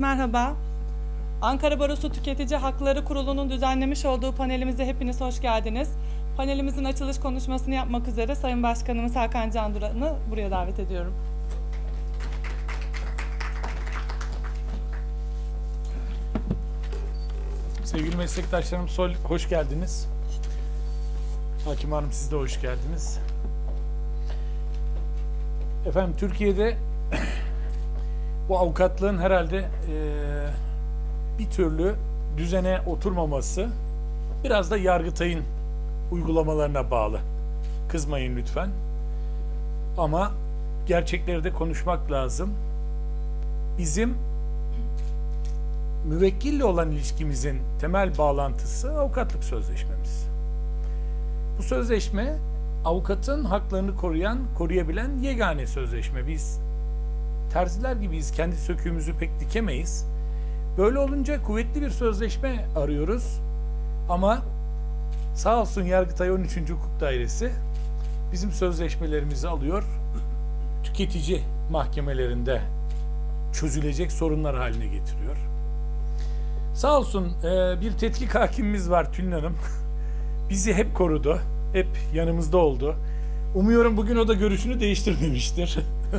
merhaba. Ankara Barosu Tüketici Hakları Kurulu'nun düzenlemiş olduğu panelimize hepiniz hoş geldiniz. Panelimizin açılış konuşmasını yapmak üzere Sayın Başkanımız Hakan Can Duran'ı buraya davet ediyorum. Sevgili meslektaşlarım, hoş geldiniz. Hakim Hanım, siz de hoş geldiniz. Efendim, Türkiye'de bu avukatlığın herhalde bir türlü düzene oturmaması biraz da Yargıtay'ın uygulamalarına bağlı. Kızmayın lütfen. Ama gerçekleri de konuşmak lazım. Bizim müvekkille olan ilişkimizin temel bağlantısı avukatlık sözleşmemiz. Bu sözleşme avukatın haklarını koruyabilen yegane sözleşme. Biz terziler gibiyiz, kendi söküğümüzü pek dikemeyiz. Böyle olunca kuvvetli bir sözleşme arıyoruz. Ama sağ olsun Yargıtay 13. Hukuk Dairesi bizim sözleşmelerimizi alıyor, tüketici mahkemelerinde çözülecek sorunlar haline getiriyor. Sağ olsun bir tetkik hakimimiz var, Tülin Hanım. Bizi hep korudu, hep yanımızda oldu. Umuyorum bugün o da görüşünü değiştirmemiştir.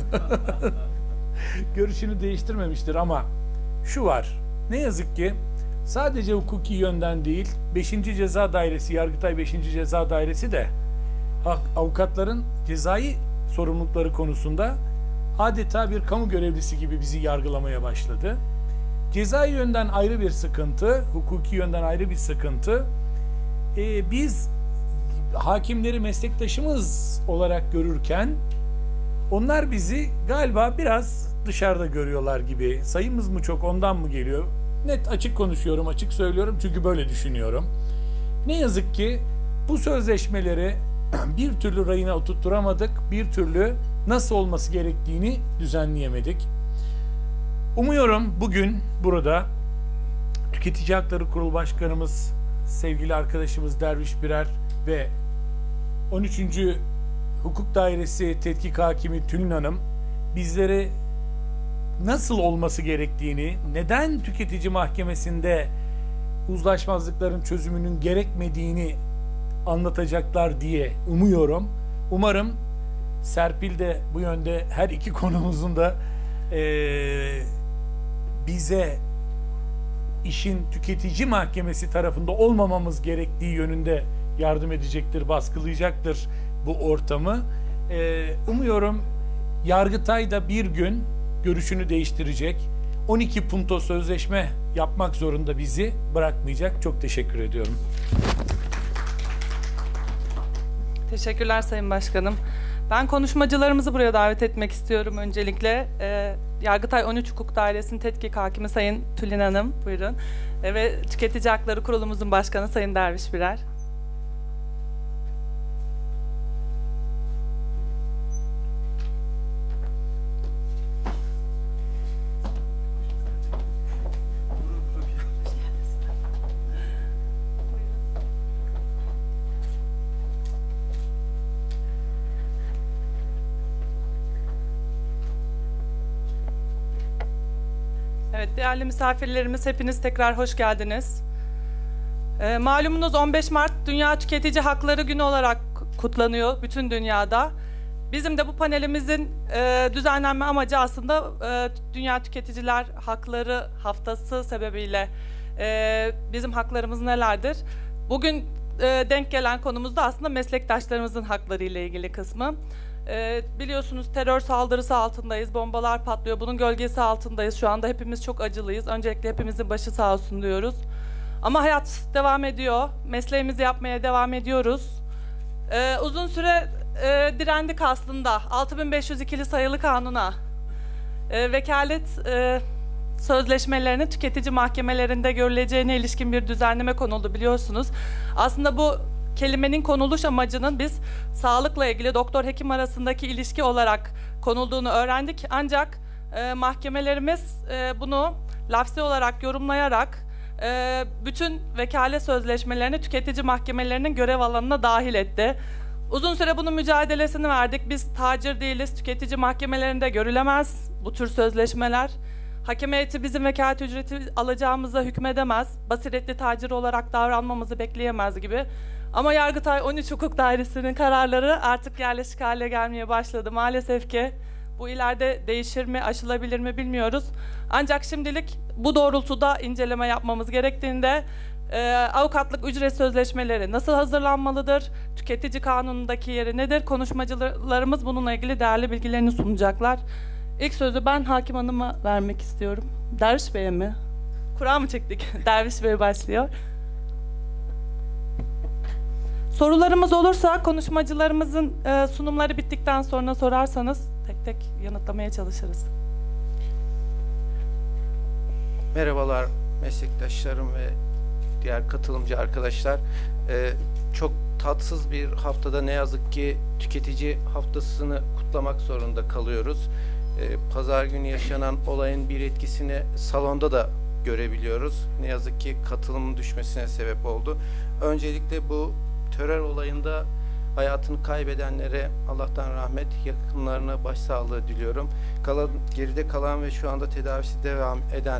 Görüşünü değiştirmemiştir ama şu var, ne yazık ki sadece hukuki yönden değil, 5. Ceza Dairesi, Yargıtay 5. Ceza Dairesi de avukatların cezai sorumlulukları konusunda adeta bir kamu görevlisi gibi bizi yargılamaya başladı. Cezai yönden ayrı bir sıkıntı, hukuki yönden ayrı bir sıkıntı. Biz hakimleri meslektaşımız olarak görürken onlar bizi galiba biraz dışarıda görüyorlar gibi. Sayımız mı çok, ondan mı geliyor? Net, açık konuşuyorum, açık söylüyorum çünkü böyle düşünüyorum. Ne yazık ki bu sözleşmeleri bir türlü rayına oturtturamadık, bir türlü nasıl olması gerektiğini düzenleyemedik. Umuyorum bugün burada Tüketici Hakları Kurulu Başkanımız, sevgili arkadaşımız Derviş Birer ve 13. Hukuk Dairesi Tetkik Hakimi Tülin Hanım bizlere nasıl olması gerektiğini, neden tüketici mahkemesinde uzlaşmazlıkların çözümünün gerekmediğini anlatacaklar diye umuyorum. Umarım Serpil de bu yönde her iki konumuzun da bize işin tüketici mahkemesi tarafında olmamamız gerektiği yönünde yardım edecektir, baskılayacaktır bu ortamı. Umuyorum Yargıtay da bir gün görüşünü değiştirecek. 12 punto sözleşme yapmak zorunda bizi bırakmayacak. Çok teşekkür ediyorum. Teşekkürler Sayın Başkanım. Ben konuşmacılarımızı buraya davet etmek istiyorum öncelikle. Yargıtay 13 Hukuk Dairesi'nin Tetkik Hakimi Sayın Tülin Hanım, buyurun. Ve Tüketici Hakları Kurulumuzun Başkanı Sayın Derviş Birer. Evet, değerli misafirlerimiz, hepiniz tekrar hoş geldiniz. Malumunuz 15 Mart Dünya Tüketici Hakları Günü olarak kutlanıyor bütün dünyada. Bizim de bu panelimizin düzenlenme amacı aslında Dünya Tüketiciler Hakları Haftası sebebiyle bizim haklarımız nelerdir? Bugün denk gelen konumuz da aslında meslektaşlarımızın hakları ile ilgili kısmı. Biliyorsunuz terör saldırısı altındayız, bombalar patlıyor, bunun gölgesi altındayız. Şu anda hepimiz çok acılıyız. Öncelikle hepimizin başı sağ olsun diyoruz. Ama hayat devam ediyor, mesleğimizi yapmaya devam ediyoruz. Uzun süre direndik aslında 6502'li sayılı kanuna. Vekalet sözleşmelerinin tüketici mahkemelerinde görüleceğine ilişkin bir düzenleme konuldu biliyorsunuz. Aslında bu kelimenin konuluş amacının biz sağlıkla ilgili doktor-hekim arasındaki ilişki olarak konulduğunu öğrendik. Ancak mahkemelerimiz bunu lafzi olarak yorumlayarak bütün vekalet sözleşmelerini tüketici mahkemelerinin görev alanına dahil etti. Uzun süre bunun mücadelesini verdik. Biz tacir değiliz, tüketici mahkemelerinde görülemez bu tür sözleşmeler. Hakem heyeti bizim vekalet ücreti alacağımıza hükmedemez. Basiretli tacir olarak davranmamızı bekleyemez gibi. Ama Yargıtay 13 Hukuk Dairesi'nin kararları artık yerleşik hale gelmeye başladı. Maalesef ki bu ileride değişir mi, aşılabilir mi bilmiyoruz. Ancak şimdilik bu doğrultuda inceleme yapmamız gerektiğinde avukatlık ücret sözleşmeleri nasıl hazırlanmalıdır, tüketici kanunundaki yeri nedir, konuşmacılarımız bununla ilgili değerli bilgilerini sunacaklar. İlk sözü ben Hakim Hanım'a vermek istiyorum. Derviş Bey'e mi? Kura mı çektik? Derviş Bey başlıyor. Sorularımız olursa konuşmacılarımızın sunumları bittikten sonra sorarsanız tek tek yanıtlamaya çalışırız. Merhabalar meslektaşlarım ve diğer katılımcı arkadaşlar. Çok tatsız bir haftada ne yazık ki tüketici haftasını kutlamak zorunda kalıyoruz. Pazar günü yaşanan olayın bir etkisini salonda da görebiliyoruz. Ne yazık ki katılımın düşmesine sebep oldu. Öncelikle bu terör olayında hayatını kaybedenlere Allah'tan rahmet, yakınlarına başsağlığı diliyorum. Geride kalan ve şu anda tedavisi devam eden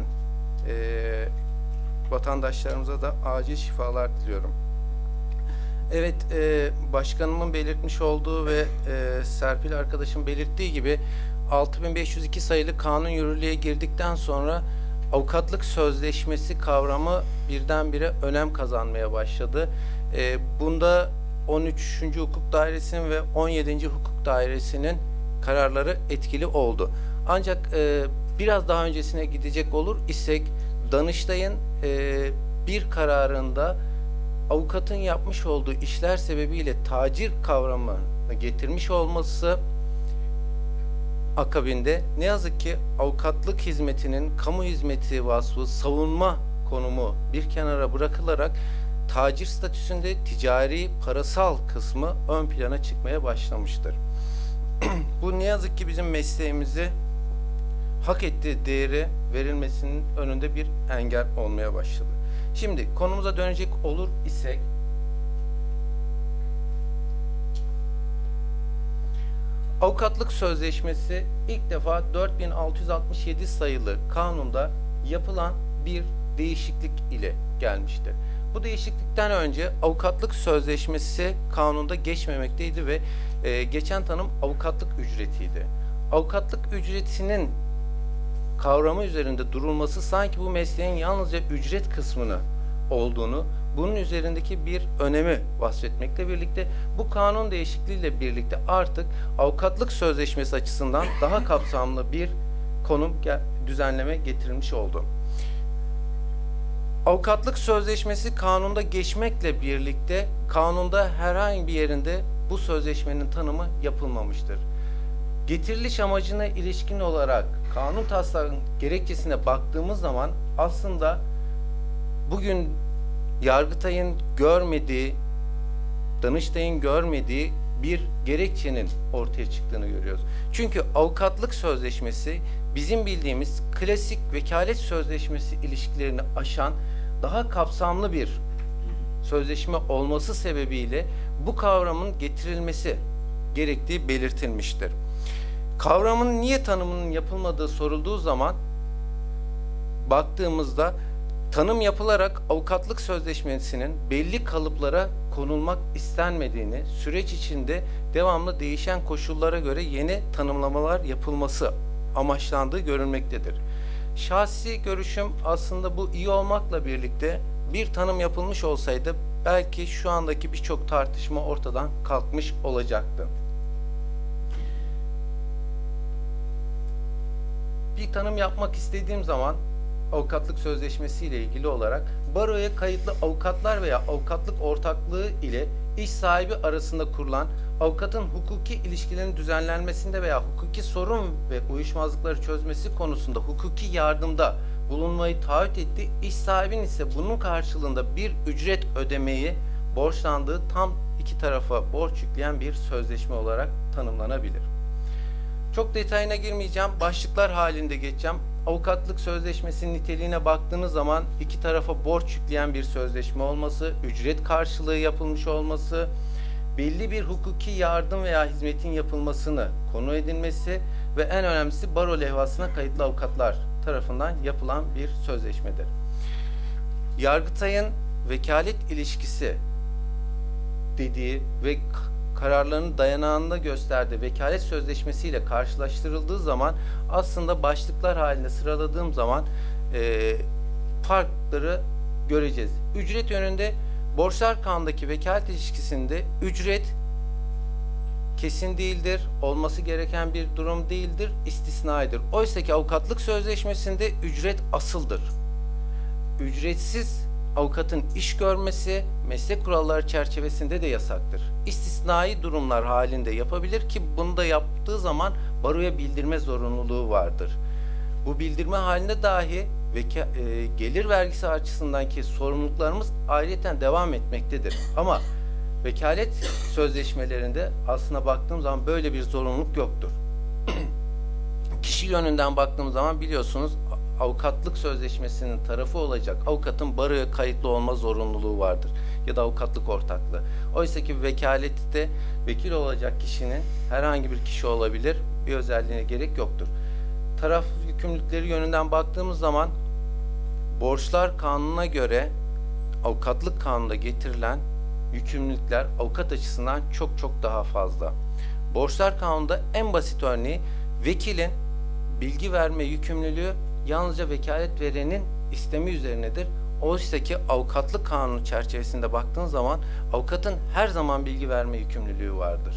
vatandaşlarımıza da acil şifalar diliyorum. Evet, başkanımın belirtmiş olduğu ve Serpil arkadaşım belirttiği gibi 6502 sayılı kanun yürürlüğe girdikten sonra avukatlık sözleşmesi kavramı birdenbire önem kazanmaya başladı. Bunda 13. Hukuk Dairesi'nin ve 17. Hukuk Dairesi'nin kararları etkili oldu. Ancak biraz daha öncesine gidecek olur isek Danıştay'ın bir kararında avukatın yapmış olduğu işler sebebiyle tacir kavramını getirmiş olması akabinde ne yazık ki avukatlık hizmetinin kamu hizmeti vasfı savunma konumu bir kenara bırakılarak tacir statüsünde ticari parasal kısmı ön plana çıkmaya başlamıştır. Bu ne yazık ki bizim mesleğimizi hak ettiği değeri verilmesinin önünde bir engel olmaya başladı. Şimdi konumuza dönecek olur isek avukatlık sözleşmesi ilk defa 4667 sayılı kanunda yapılan bir değişiklik ile gelmiştir. Bu değişiklikten önce avukatlık sözleşmesi kanunda geçmemekteydi ve geçen tanım avukatlık ücretiydi. Avukatlık ücretinin kavramı üzerinde durulması sanki bu mesleğin yalnızca ücret kısmını olduğunu, bunun üzerindeki bir önemi vasfetmekle birlikte bu kanun değişikliğiyle birlikte artık avukatlık sözleşmesi açısından daha kapsamlı bir düzenleme getirilmiş oldu. Avukatlık sözleşmesi kanunda geçmekle birlikte kanunda herhangi bir yerinde bu sözleşmenin tanımı yapılmamıştır. Getiriliş amacına ilişkin olarak kanun taslağının gerekçesine baktığımız zaman aslında bugün Yargıtay'ın görmediği, Danıştay'ın görmediği bir gerekçenin ortaya çıktığını görüyoruz. Çünkü avukatlık sözleşmesi bizim bildiğimiz klasik vekalet sözleşmesi ilişkilerini aşan daha kapsamlı bir sözleşme olması sebebiyle bu kavramın getirilmesi gerektiği belirtilmiştir. Kavramın niye tanımının yapılmadığı sorulduğu zaman baktığımızda tanım yapılarak avukatlık sözleşmesinin belli kalıplara konulmak istenmediğini, süreç içinde devamlı değişen koşullara göre yeni tanımlamalar yapılması amaçlandığı görülmektedir. Şahsi görüşüm aslında bu iyi olmakla birlikte bir tanım yapılmış olsaydı belki şu andaki birçok tartışma ortadan kalkmış olacaktı. Bir tanım yapmak istediğim zaman avukatlık sözleşmesi ile ilgili olarak baroya kayıtlı avukatlar veya avukatlık ortaklığı ile iş sahibi arasında kurulan avukatın hukuki ilişkilerin düzenlenmesinde veya hukuki sorun ve uyuşmazlıkları çözmesi konusunda hukuki yardımda bulunmayı taahhüt etti. İş sahibinin ise bunun karşılığında bir ücret ödemeyi borçlandığı tam iki tarafa borç yükleyen bir sözleşme olarak tanımlanabilir. Çok detayına girmeyeceğim, başlıklar halinde geçeceğim. Avukatlık sözleşmesinin niteliğine baktığınız zaman iki tarafa borç yükleyen bir sözleşme olması, ücret karşılığı yapılmış olması, belli bir hukuki yardım veya hizmetin yapılmasını konu edilmesi ve en önemlisi baro levhasına kayıtlı avukatlar tarafından yapılan bir sözleşmedir. Yargıtay'ın vekalet ilişkisi dediği ve kararlarının dayanağında gösterdiği vekalet sözleşmesiyle karşılaştırıldığı zaman aslında başlıklar halinde sıraladığım zaman farkları göreceğiz. Ücret yönünde Borçlar Kanunu'ndaki vekalet ilişkisinde ücret kesin değildir, olması gereken bir durum değildir, istisnaidir. Oysa ki avukatlık sözleşmesinde ücret asıldır. Ücretsiz avukatın iş görmesi meslek kuralları çerçevesinde de yasaktır. İstisnai durumlar halinde yapabilir ki bunu da yaptığı zaman baroya bildirme zorunluluğu vardır. Bu bildirme halinde dahi gelir vergisi açısındaki sorumluluklarımız ayrıyeten devam etmektedir. Ama vekalet sözleşmelerinde aslına baktığım zaman böyle bir zorunluluk yoktur. Kişi yönünden baktığım zaman biliyorsunuz avukatlık sözleşmesinin tarafı olacak avukatın baroya kayıtlı olma zorunluluğu vardır. Ya da avukatlık ortaklığı. Oysa ki vekalette vekil olacak kişinin herhangi bir kişi olabilir. Bir özelliğine gerek yoktur. Taraf yükümlülükleri yönünden baktığımız zaman Borçlar Kanunu'na göre avukatlık kanununda getirilen yükümlülükler avukat açısından çok çok daha fazla. Borçlar Kanunu'nda en basit örneği vekilin bilgi verme yükümlülüğü yalnızca vekalet verenin istemi üzerinedir. Oysa ki avukatlık kanunu çerçevesinde baktığın zaman avukatın her zaman bilgi verme yükümlülüğü vardır.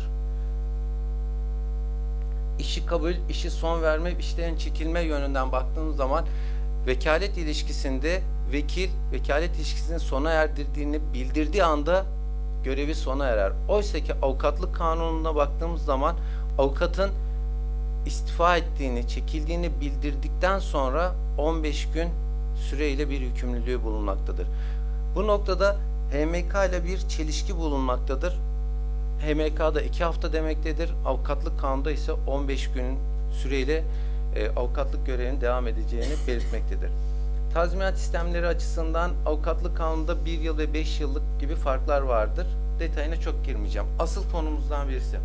İşi kabul, işi son verme, işten çekilme yönünden baktığımız zaman vekalet ilişkisinde vekil vekalet ilişkisinin sona erdirdiğini bildirdiği anda görevi sona erer. Oysa ki avukatlık kanununa baktığımız zaman avukatın istifa ettiğini, çekildiğini bildirdikten sonra 15 gün süreyle bir yükümlülüğü bulunmaktadır. Bu noktada HMK ile bir çelişki bulunmaktadır. HMK'da 2 hafta demektedir. Avukatlık kanunda ise 15 gün süreyle avukatlık görevinin devam edeceğini belirtmektedir. Tazminat sistemleri açısından avukatlık kanununda 1 yıl ve 5 yıllık gibi farklar vardır. Detayına çok girmeyeceğim. Asıl konumuzdan birisi.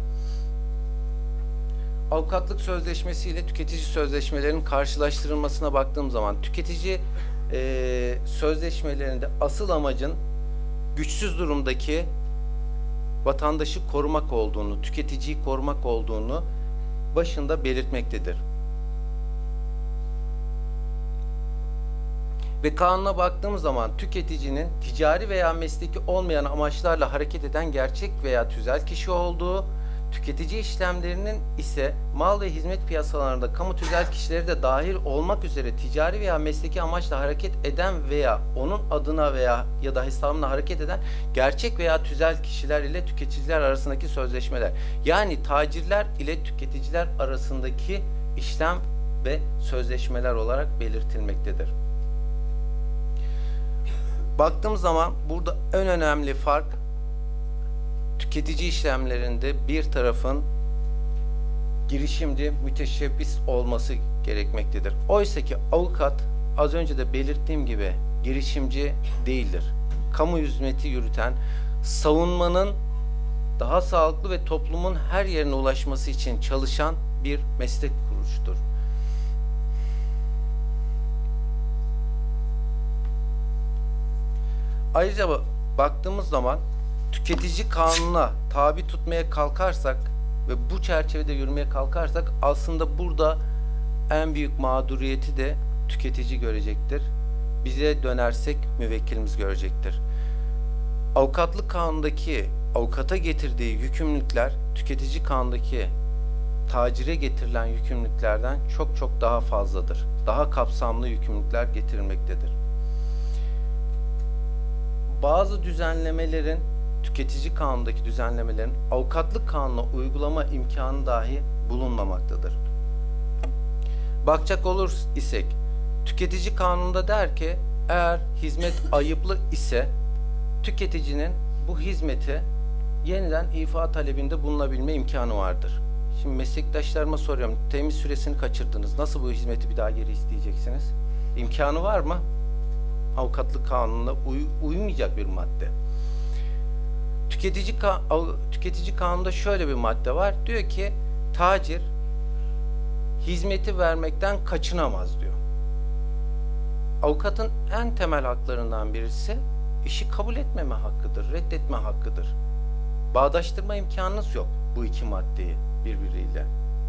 Avukatlık sözleşmesi ile tüketici sözleşmelerinin karşılaştırılmasına baktığım zaman tüketici sözleşmelerinde asıl amacın güçsüz durumdaki vatandaşı korumak olduğunu, tüketiciyi korumak olduğunu başında belirtmektedir. Ve kanuna baktığımız zaman tüketicinin ticari veya mesleki olmayan amaçlarla hareket eden gerçek veya tüzel kişi olduğu, tüketici işlemlerinin ise mal ve hizmet piyasalarında kamu tüzel kişileri de dahil olmak üzere ticari veya mesleki amaçla hareket eden veya onun adına veya ya da hesabına hareket eden gerçek veya tüzel kişiler ile tüketiciler arasındaki sözleşmeler. Yani tacirler ile tüketiciler arasındaki işlem ve sözleşmeler olarak belirtilmektedir. Baktığımız zaman burada en önemli fark tüketici işlemlerinde bir tarafın girişimci, müteşebbis olması gerekmektedir. Oysa ki avukat az önce de belirttiğim gibi girişimci değildir. Kamu hizmeti yürüten, savunmanın daha sağlıklı ve toplumun her yerine ulaşması için çalışan bir meslek kuruluşudur. Ayrıca baktığımız zaman tüketici kanununa tabi tutmaya kalkarsak ve bu çerçevede yürümeye kalkarsak aslında burada en büyük mağduriyeti de tüketici görecektir. Bize dönersek müvekkilimiz görecektir. Avukatlık kanunundaki avukata getirdiği yükümlülükler tüketici kanundaki tacire getirilen yükümlülüklerden çok çok daha fazladır. Daha kapsamlı yükümlülükler getirilmektedir. Bazı düzenlemelerin tüketici kanundaki düzenlemelerin avukatlık kanununa uygulama imkanı dahi bulunmamaktadır. Bakacak olur isek tüketici kanununda der ki eğer hizmet ayıplı ise tüketicinin bu hizmeti yeniden ifa talebinde bulunabilme imkanı vardır. Şimdi meslektaşlarıma soruyorum, temin süresini kaçırdınız, nasıl bu hizmeti bir daha geri isteyeceksiniz? İmkanı var mı? Avukatlık kanununa uymayacak bir madde. Tüketici kanununda şöyle bir madde var. Diyor ki tacir hizmeti vermekten kaçınamaz diyor. Avukatın en temel haklarından birisi işi kabul etmeme hakkıdır, reddetme hakkıdır. Bağdaştırma imkanınız yok bu iki maddeyi birbiriyle.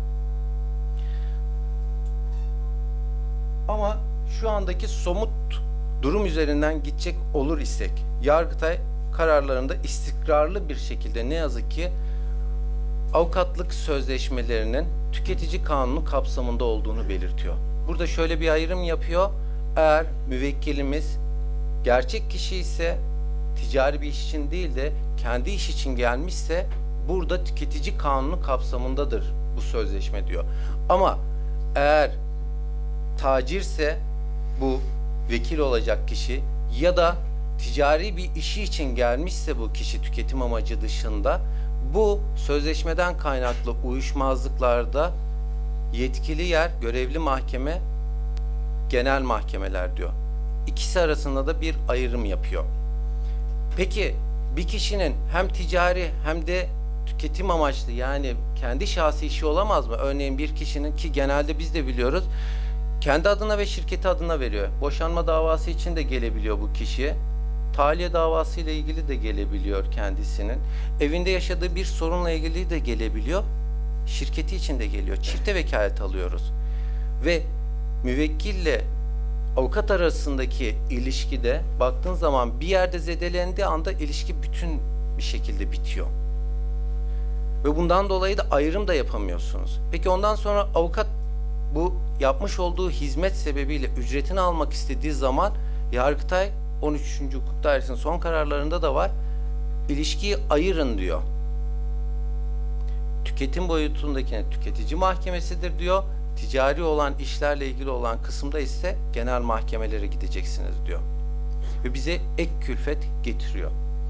Ama şu andaki somut durum üzerinden gidecek olur isek, Yargıtay kararlarında istikrarlı bir şekilde ne yazık ki avukatlık sözleşmelerinin tüketici kanunu kapsamında olduğunu belirtiyor. Burada şöyle bir ayrım yapıyor. Eğer müvekkilimiz gerçek kişi ise ticari bir iş için değil de kendi iş için gelmişse burada tüketici kanunu kapsamındadır bu sözleşme diyor. Ama eğer tacirse bu vekil olacak kişi ya da ticari bir işi için gelmişse bu kişi tüketim amacı dışında bu sözleşmeden kaynaklı uyuşmazlıklarda yetkili yer, görevli mahkeme, genel mahkemeler diyor. İkisi arasında da bir ayrım yapıyor. Peki bir kişinin hem ticari hem de tüketim amaçlı yani kendi şahsi işi olamaz mı? Örneğin bir kişinin ki genelde biz de biliyoruz kendi adına ve şirketi adına veriyor. Boşanma davası için de gelebiliyor bu kişiye. Tahliye davası ile ilgili de gelebiliyor kendisinin. Evinde yaşadığı bir sorunla ilgili de gelebiliyor. Şirketi için de geliyor. Çifte vekalet alıyoruz. Ve müvekkille avukat arasındaki ilişkide baktığın zaman bir yerde zedelendiği anda ilişki bütün bir şekilde bitiyor. Ve bundan dolayı da ayrım da yapamıyorsunuz. Peki ondan sonra avukat bu yapmış olduğu hizmet sebebiyle ücretini almak istediği zaman Yargıtay 13. Hukuk Dairesi'nin son kararlarında da var. İlişkiyi ayırın diyor. Tüketim boyutundakine tüketici mahkemesidir diyor. Ticari olan işlerle ilgili olan kısımda ise genel mahkemelere gideceksiniz diyor. Ve bize ek külfet getiriyor.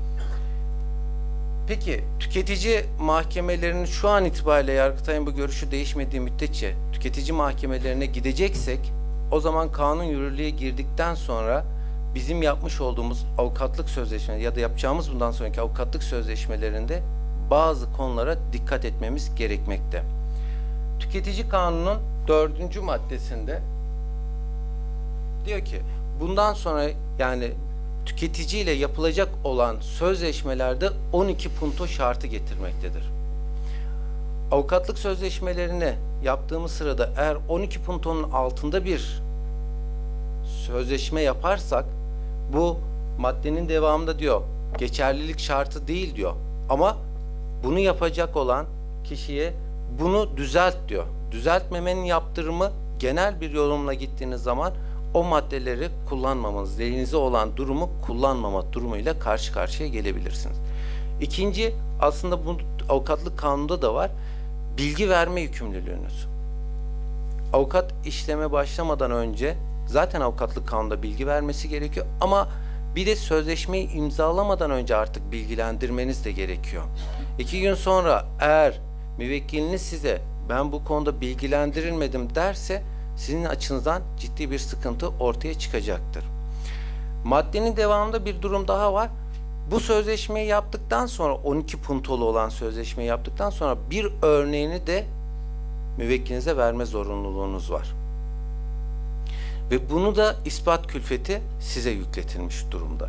Peki tüketici mahkemelerinin şu an itibariyle Yargıtay'ın bu görüşü değişmediği müddetçe tüketici mahkemelerine gideceksek o zaman kanun yürürlüğe girdikten sonra bizim yapmış olduğumuz avukatlık sözleşmeleri ya da yapacağımız bundan sonraki avukatlık sözleşmelerinde bazı konulara dikkat etmemiz gerekmekte. Tüketici kanunun 4. maddesinde diyor ki bundan sonra yani tüketiciyle yapılacak olan sözleşmelerde 12 punto şartı getirmektedir. Avukatlık sözleşmelerine yaptığımız sırada eğer 12 puntonun altında bir sözleşme yaparsak bu maddenin devamında diyor geçerlilik şartı değil diyor. Ama bunu yapacak olan kişiye bunu düzelt diyor. Düzeltmemenin yaptırımı genel bir yorumla gittiğiniz zaman o maddeleri kullanmamanız, lehinize olan durumu kullanmama durumuyla karşı karşıya gelebilirsiniz. İkinci, aslında bu avukatlık kanununda da var, bilgi verme yükümlülüğünüz. Avukat işleme başlamadan önce zaten avukatlık kanununda bilgi vermesi gerekiyor ama bir de sözleşmeyi imzalamadan önce artık bilgilendirmeniz de gerekiyor. 2 gün sonra eğer müvekkiliniz size ben bu konuda bilgilendirilmedim derse sizin açınızdan ciddi bir sıkıntı ortaya çıkacaktır. Maddenin devamında bir durum daha var. Bu sözleşmeyi yaptıktan sonra 12 puntolu olan sözleşmeyi yaptıktan sonra bir örneğini de müvekkilinize verme zorunluluğunuz var. Ve bunu da ispat külfeti size yükletilmiş durumda.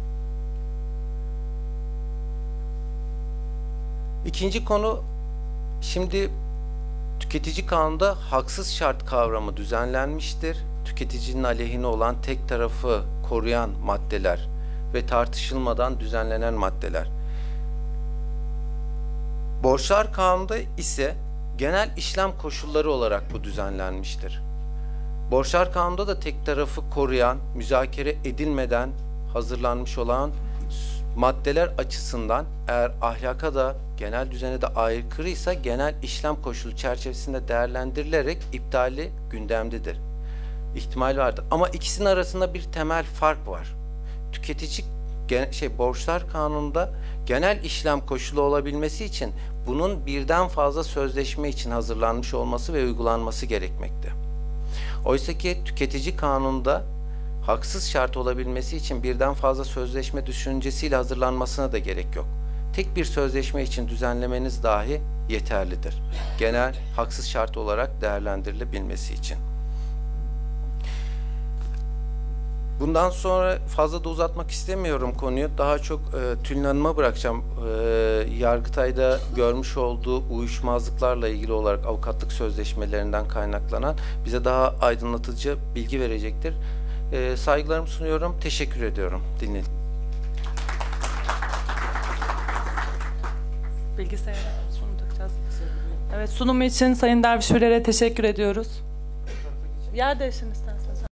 İkinci konu, şimdi tüketici kanunda haksız şart kavramı düzenlenmiştir. Tüketicinin aleyhine olan tek tarafı koruyan maddeler ve tartışılmadan düzenlenen maddeler. Borçlar kanunda ise genel işlem koşulları olarak bu düzenlenmiştir. Borçlar kanunda da tek tarafı koruyan, müzakere edilmeden hazırlanmış olan maddeler açısından eğer ahlaka da genel düzene de aykırıysa genel işlem koşulu çerçevesinde değerlendirilerek iptali gündemdedir. İhtimal vardır. Ama ikisinin arasında bir temel fark var. Tüketici borçlar kanununda genel işlem koşulu olabilmesi için bunun birden fazla sözleşme için hazırlanmış olması ve uygulanması gerekmekte. Oysa ki tüketici kanununda haksız şart olabilmesi için birden fazla sözleşme düşüncesiyle hazırlanmasına da gerek yok. Tek bir sözleşme için düzenlemeniz dahi yeterlidir. Genel haksız şart olarak değerlendirilebilmesi için. Bundan sonra fazla da uzatmak istemiyorum konuyu. Daha çok Tülin Hanım'a bırakacağım. Yargıtay'da görmüş olduğu uyuşmazlıklarla ilgili olarak avukatlık sözleşmelerinden kaynaklanan bize daha aydınlatıcı bilgi verecektir. Saygılarımı sunuyorum. Teşekkür ediyorum. Dinledim. Bilgisayara şunu takacağız. Evet, sunumu için Sayın Dervişbirer'e teşekkür ediyoruz. Yer değişin istersen.